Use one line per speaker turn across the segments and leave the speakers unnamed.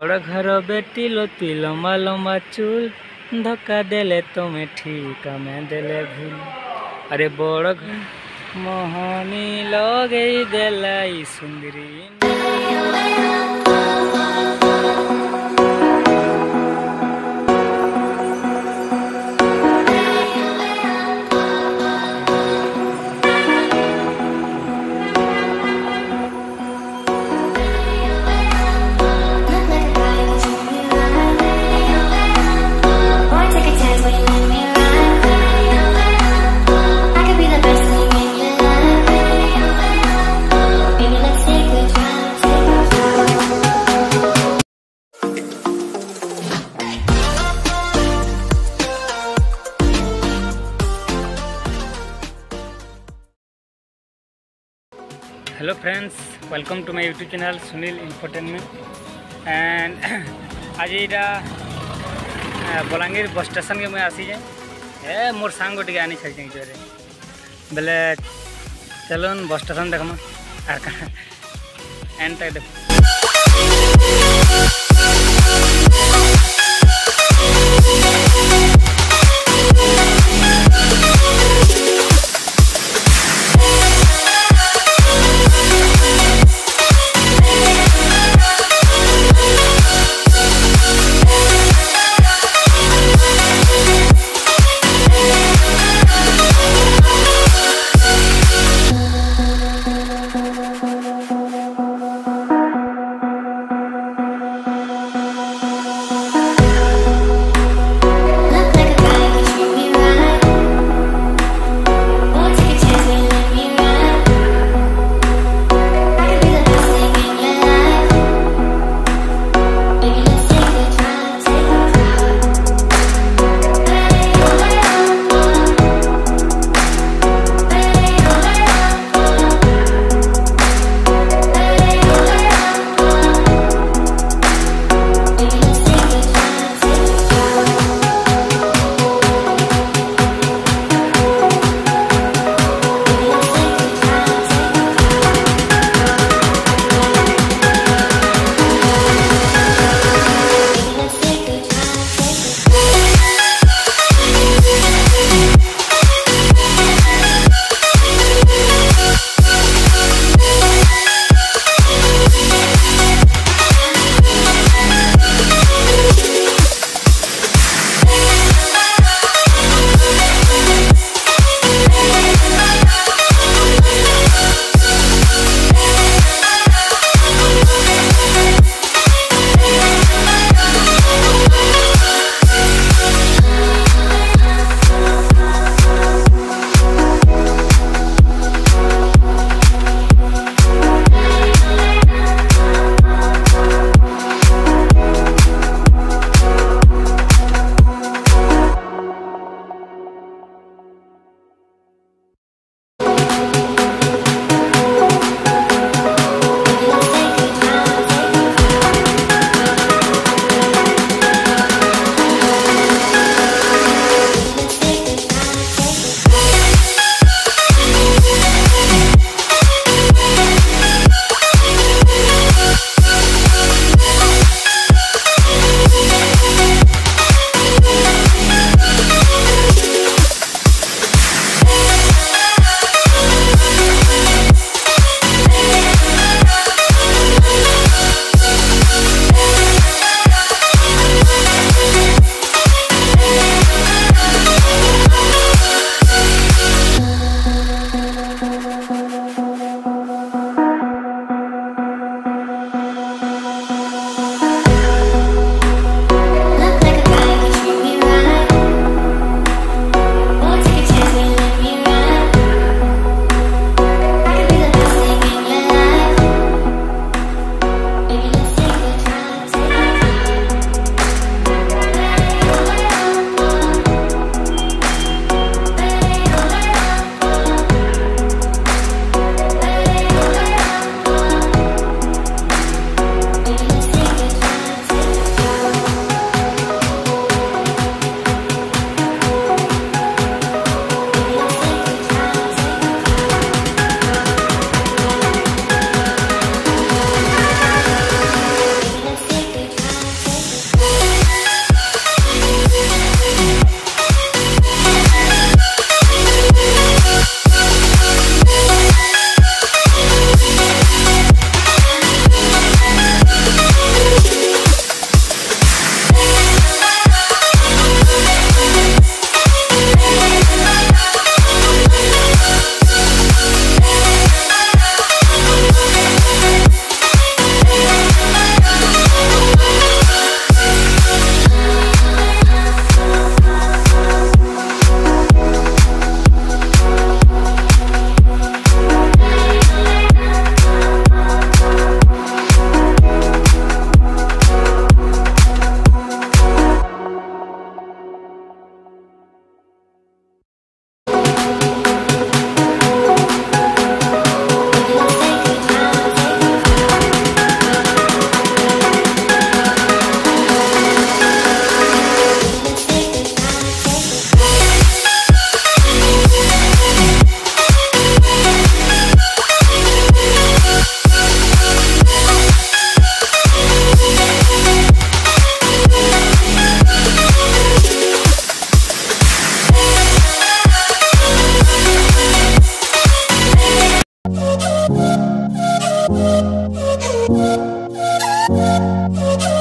बड़ घर बेटी लोती लम्बा लम्बा चूल धक्का देले तुम्हें ठीक मैं देले भूल। अरे बड़ मोहनी लगे देलाई सुंदरी। Hello friends, welcome to my YouTube channel Sunil infotainment and आज यहाँ बलांगीर बस स्टेशन के मुझे आसी जाए मोर सांग टे आनी छाड़ी जोरे बेले चलन बस स्टेशन देखमा एंड तक देख।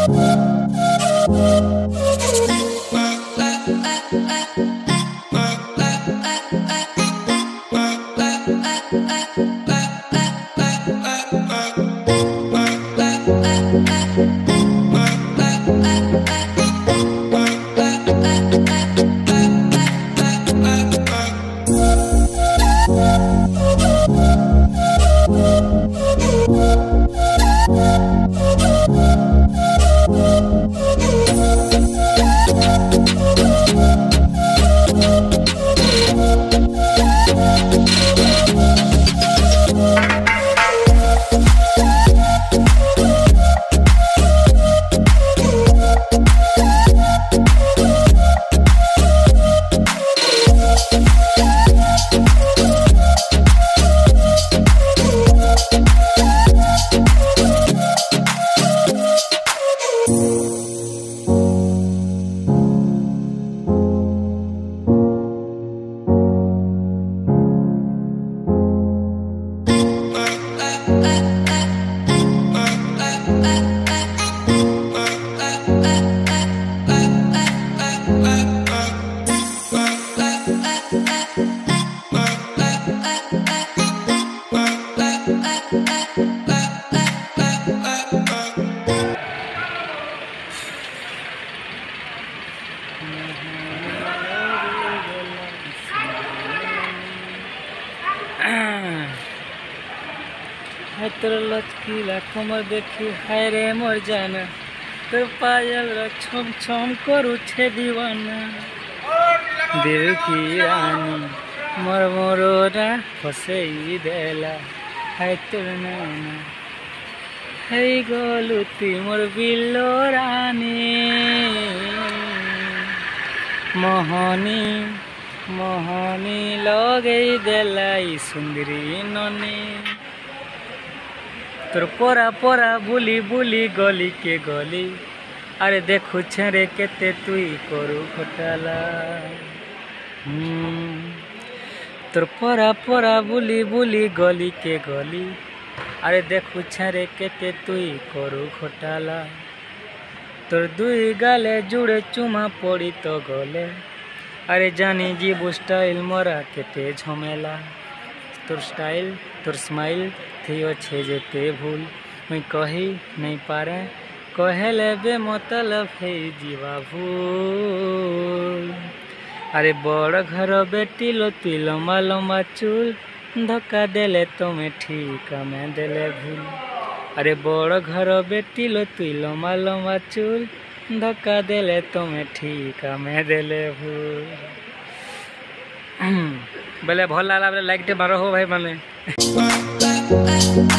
है तोर लचकीला कमर देखी हाय रे मोर जाना तोर पायल छम छम करू छे दीवाना दिल की रानी मोर मोरोरा फसई देला हाय तोर नाना है गलुती मोर बिल्लो रानी मोहनी मोहनी लगई देलाई सुंदरी ननी तोर परा परा बुली बुली गली के गली अरे देखु छेरे केते तुई करू घोटाला तोर परा परा बुली बुली गली के गली अरे देखु छेरे केते तुई करू घोटाला तोर दुई गाले जुड़े चुमा पड़ी तो गले अरे जानी जीबू स्टाइल मोरा केते झमेला तोर स्टाइल तोर स्माइल थी अच्छे जेते भूल मुई कही नहीं पारे कहले बे मतलब है जीवा भूल अरे बड़ घर बेटी लो तुई लम्बा लम्बा चूल धक्का देले तुम्हें ठीक में देले भूल अरे बड़ घर बेटी लो तुई लम्बा लम्बा चूल धक्का देले तुम्हें ठीक में देले भूल बोले भल लाला लाइक मारो हो भाई माने